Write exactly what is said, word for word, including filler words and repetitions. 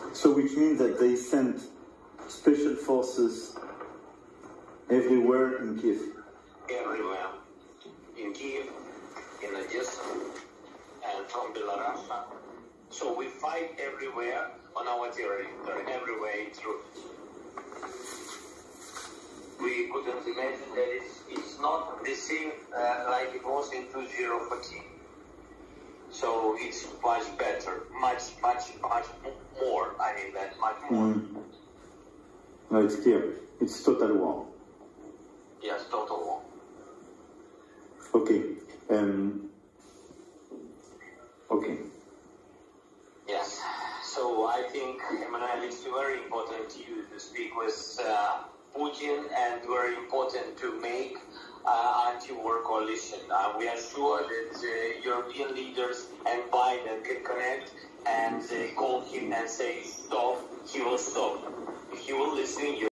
So which means that they sent special forces everywhere in Kiev? Everywhere. In Kiev, in Odessa, and from Belarus. So we fight everywhere on our territory, everywhere in truth. We couldn't imagine that it's, it's not the same uh, like it was in two thousand fourteen. So it's much better, much, much, much more. I mean that, much more. Mm. No, it's clear. It's total war. Yes, total war. Okay. Um, okay. Yes. So I think, Emmanuel, it's very important to you to speak with uh, Putin, and very important to make uh, anti-war coalition. Uh, we are sure that uh, European leaders and Biden can connect, and they call him and say stop. He will stop. If he will listen, you